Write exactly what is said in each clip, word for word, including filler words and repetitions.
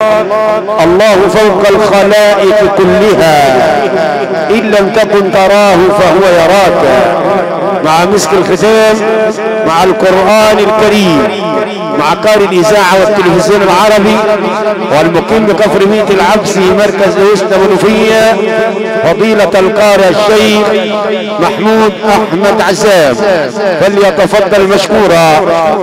الله فوق الخلائق كلها، إن لم تكن تراه فهو يراك. مع مسك الختام مع القرآن الكريم مع قارئ الإذاعة والتلفزيون العربي والمقيم بكفر ميت العبسي مركز وسط منوفية، فضيلة القارئ الشيخ محمود أحمد عزام، فليتفضل مشكورا.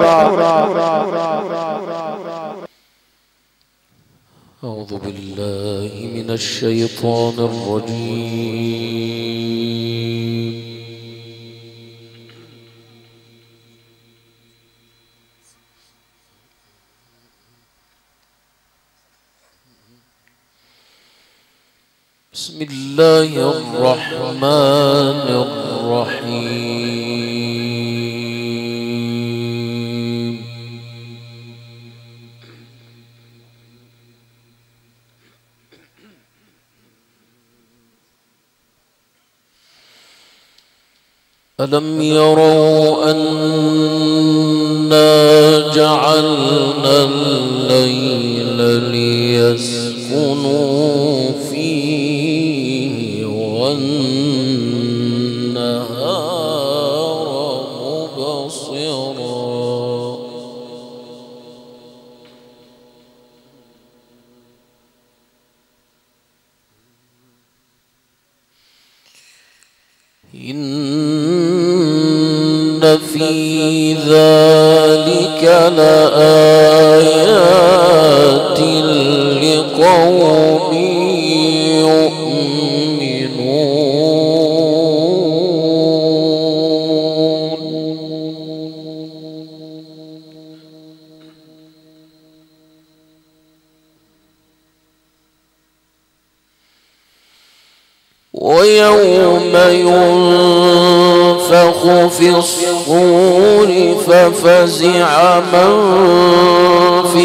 أعوذ بالله من الشيطان الرجيم. بسم الله الرحمن الرحيم. ألم يروا أنا جعلنا الليل ليسكنوا فيه والنهار مبصرا. إن في ذلك لآيات لقوم يؤمنون. ويوم ينفخ في الصور ففزع من في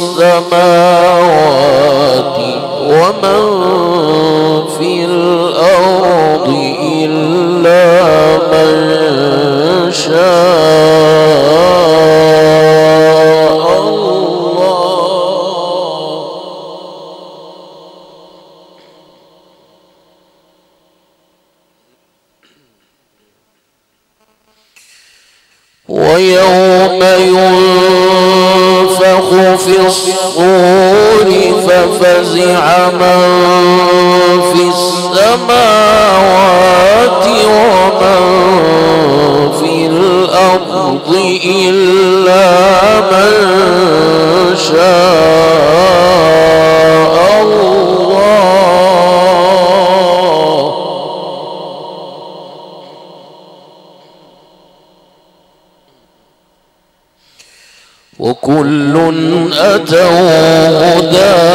السماوات ومن في الأرض إلا من شاء الله. ويوم ينفخ في الصور ففزع من في السماوات ومن في الأرض إلا من شاء الله. وكل أتوه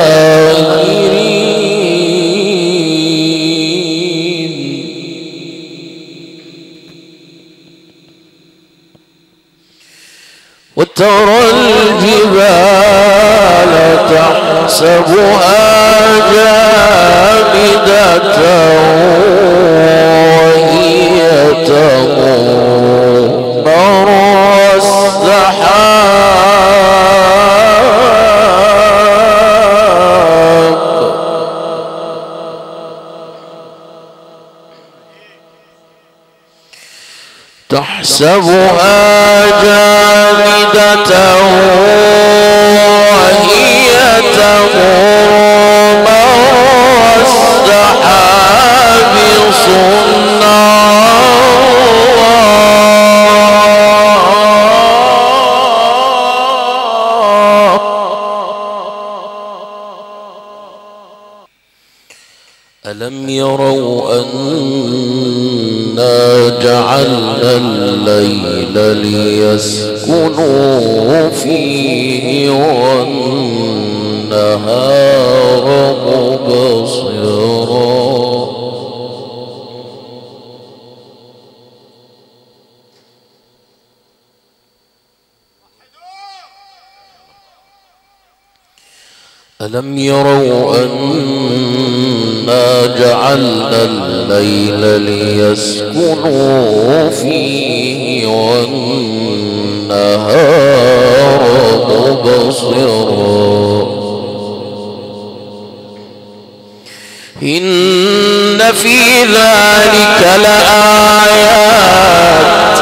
داخرين. وترى الجبال تحسبها جامدة وهي تمر مر السحاب. تحسبها جامدة وهي تمر مر السحاب صنع ألم يروا أنا جعلنا الليل ليسكنوا فيه والنهار مبصرا. ألم يروا أنا جعلنا الليل ليسكنوا فيه والنهار مبصرا. إن في ذلك لآيات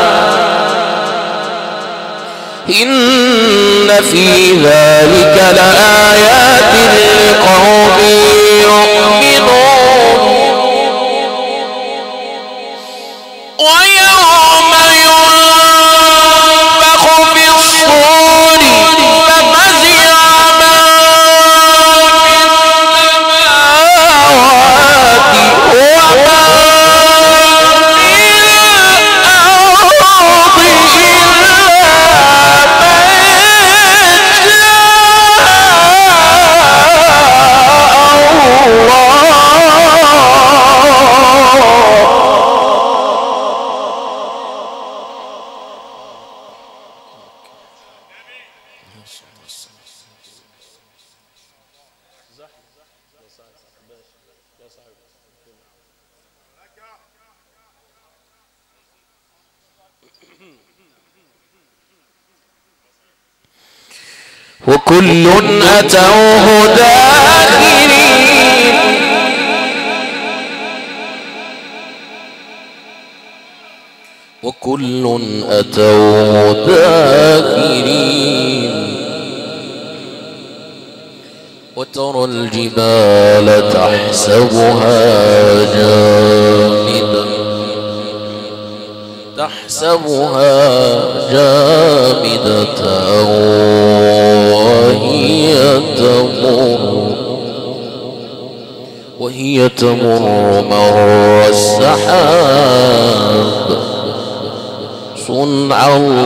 إن في ذلك لآيات لقوم يؤمنون ويوم ينفخ في الصور ففزع من في السماوات ومن في الأرض وكل أتوه داخرين وكل أتوه داخرين وترى الجبال تحسبها جامدة تحسبها جامدة وهي تمر وهي تمر مر السحاب صنع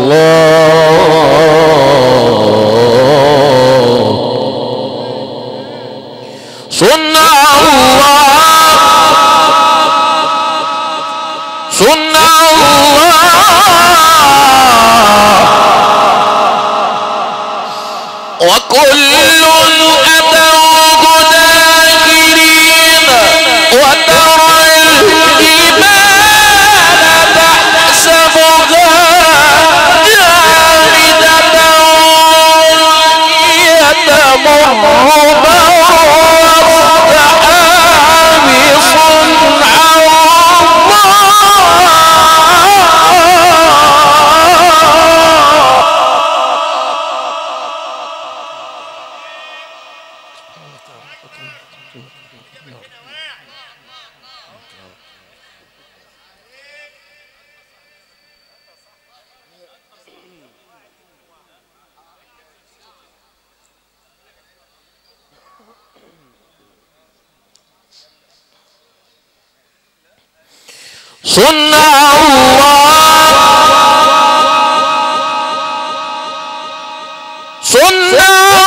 الله صنع الله صنع وكل أتوه داخرين وترى الجبال تحسبها جامدة وهي تمر مر السحاب صنع صنع الله صنع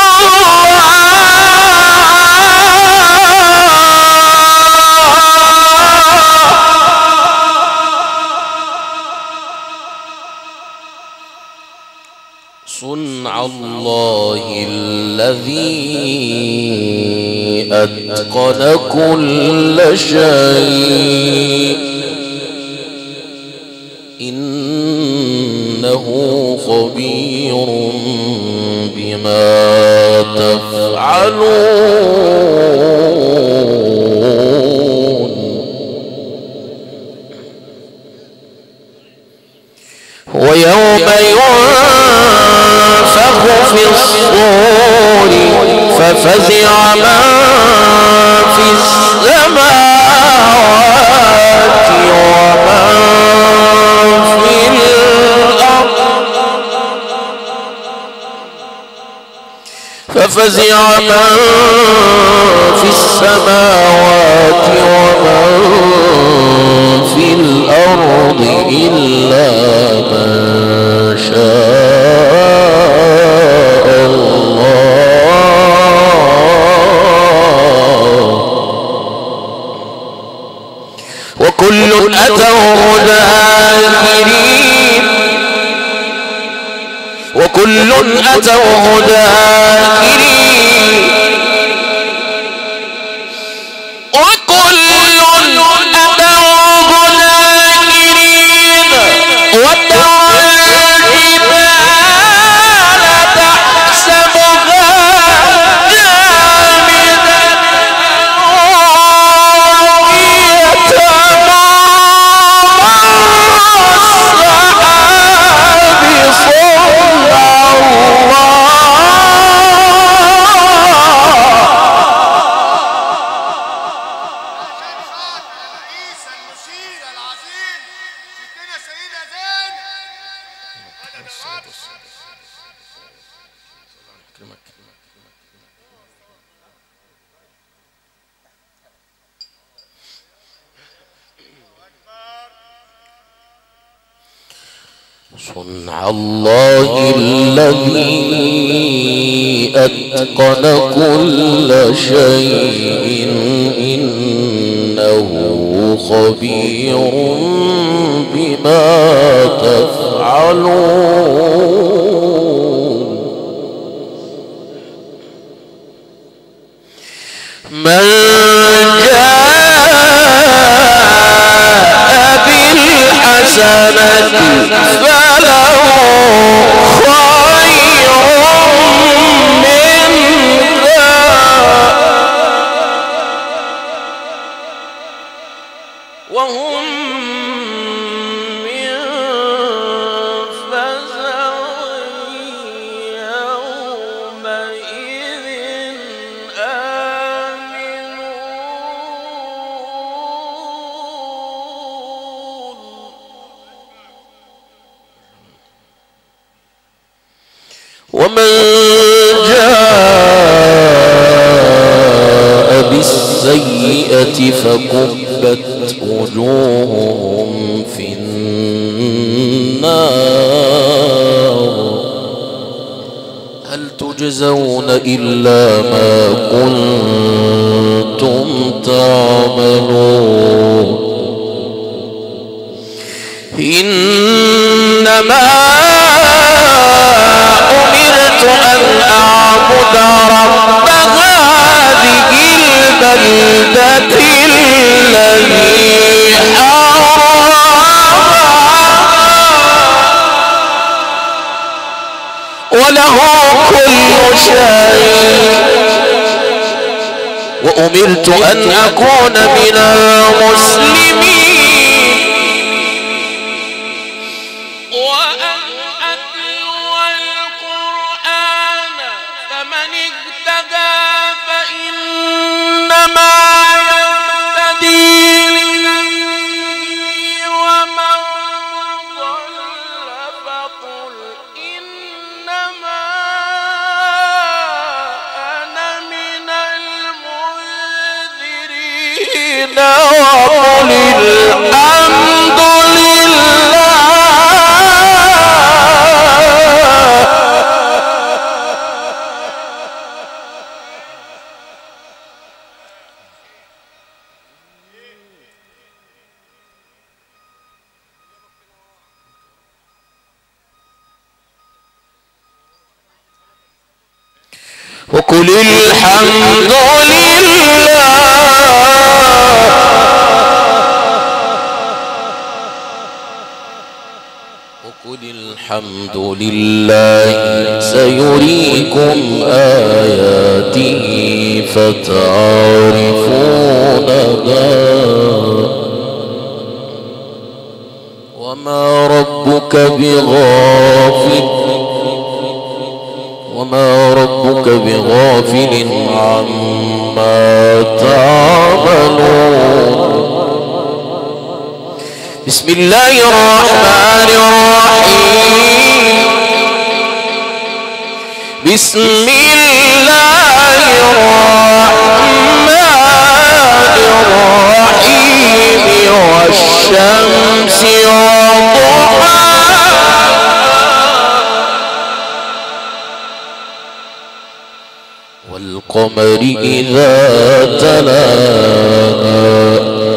صنع الله الذي أتقن كل شيء إنه خبير بما تفعلون ويوم ينفخ في الصور ففزع من في السماوات ومن في الأرض ففزع من في السماوات ومن في الأرض إلا من شاء الله وكل أتوه داخرين وكل أتوه داخرين وكل أتوه داخرين وترى الجبال تحسبها جامدة صنع الله الذي أتقن كل شيء إنه خبير بما تفعلون. من جاء بالحسنة فله خير منها وهم من فزع يومئذ آمنون. ومن جاء بالسيئة فكبت وجوههم في النار هل تجزون إلا ما كنتم تعملون. إنما أمرت أن أعبد رب هذه البلدة الذي حرمها وله كل شيء وأمرت أن أكون من المسلمين وأن أتلو القرآن فمن اهتدى فإنما يهتدي لنفسه ومن ضل فقل إنما أنا من المنذرين وقل الحمد لله وقل الحمد لله وقل الحمد لله سيريكم آياته فتعرفونها وما ربك بغافل وما ربك بغافل عما تعملون. بسم الله الرحمن الرحيم. بسم الله الرحمن الرحيم. والشمس وضحاها والقمر إذا تلاها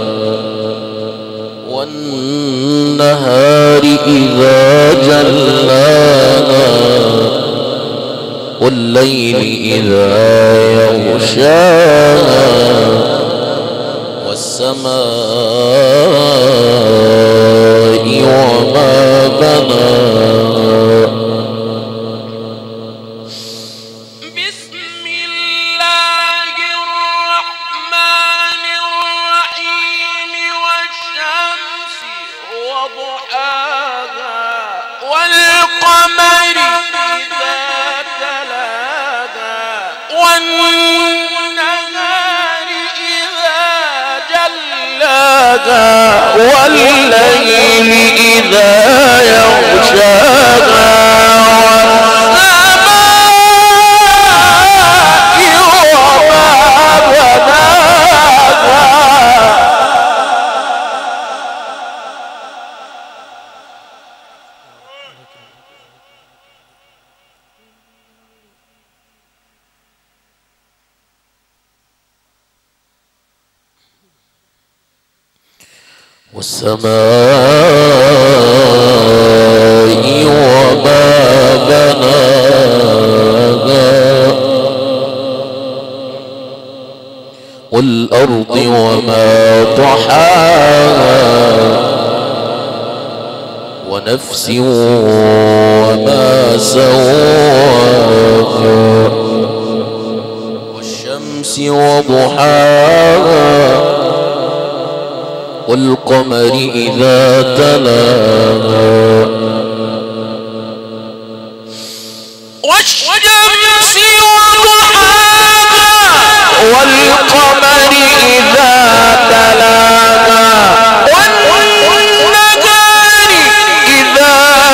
والنهار إذا جلاها والليل إذا يغشاها والسماء وما بناها. بسم الله الرحمن الرحيم. والشمس وضحاها والقمر إذا تلاها والنهار إذا جلاها والليل إذا يغشاها والسماء وما بناها والأرض وما طحاها ونفس وما سواها والشمس وضحاها والقمر إذا تلاها والشمس وضحاها والقمر إذا تلاها والنهار إذا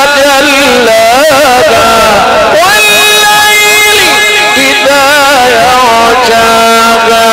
جلاها والليل إذا يغشاها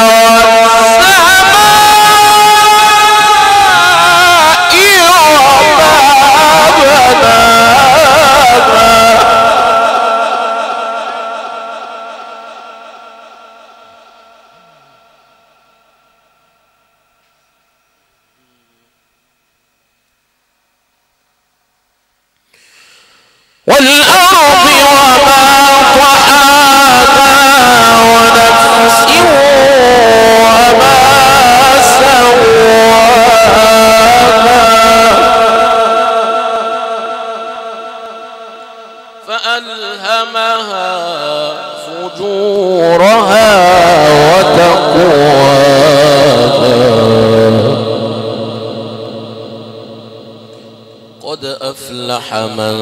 والأرض وما طحاها ونفس وما سواها فألهمها فجورها وتقواها قد أفلح من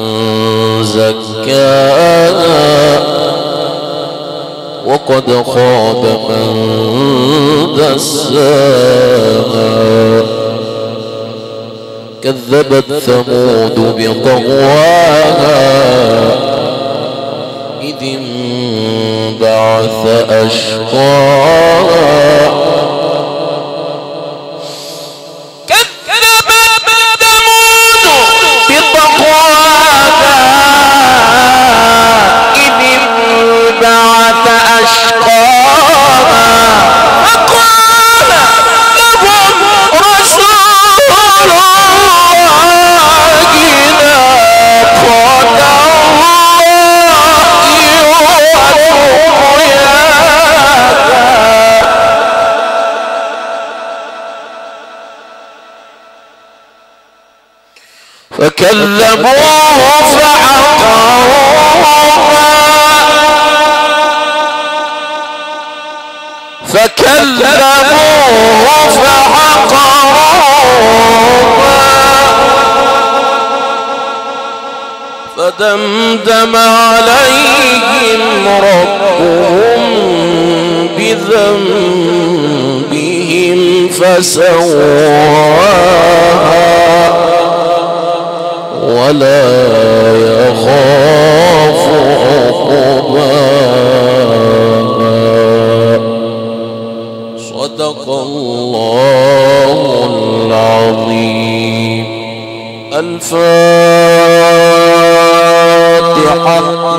زكاها وقد خاب من دساها كذبت ثمود بطغواها إذ انبعث أشقاها فكذبوه فعقروها فكذبوه فعقروها فدمدم عليهم ربهم بذنبهم فسواها ولا يخاف عقباها صدق الله العظيم. الفاتحة.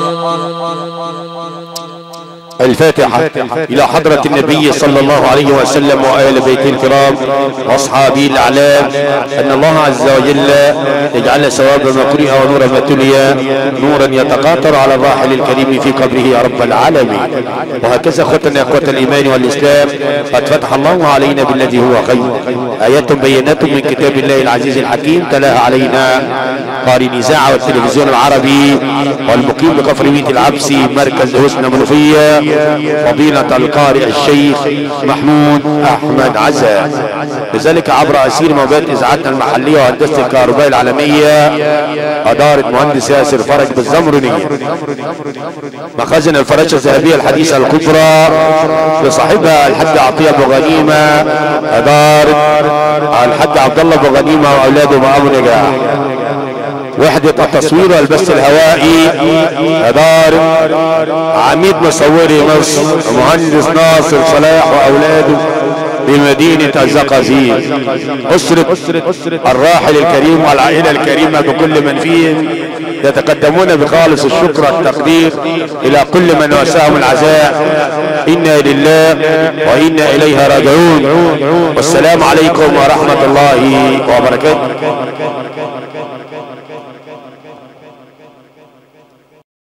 الفاتحة إلى حضرة النبي صلى الله عليه وسلم وآل بيته الكرام وأصحابه الأعلام، أن الله عز وجل يجعل ثواب ما قرئ ونور ما تلي نورا يتقاطر على الراحل الكريم في قبره يا رب العالمين. وهكذا أخوتنا إخوة الإيمان والإسلام، قد فتح الله علينا بالذي هو خير، آيات بينات من كتاب الله العزيز الحكيم تلاها علينا قارئ الإذاعة والتلفزيون العربي والمقيم بكفر ميت العبسي مركز حسن منوفية فضيلة القارئ الشيخ محمود أحمد عزا، لذلك عبر أسير موجات إذاعتنا المحلية وهندسة الكهرباء العالمية أدارة مهندس ياسر فرج بالزمرنية، مخازن الفراشة الذهبية الحديثة الكبرى لصاحبها الحاج عطية أبو غنيمة أدارة الحاج عبد الله أبو غنيمة وأولاده بأبو نجاح، وحدة التصوير والبث الهوائي إدارة عميد مصوري مصر المهندس ناصر صلاح وأولاده بمدينة الزقازيق، أسرة الراحل الكريم والعائلة الكريمة بكل من فيهم، يتقدمون بخالص الشكر والتقدير إلى كل من واساهم العزاء. إنا لله وإنا إليها راجعون. والسلام عليكم ورحمة الله وبركاته.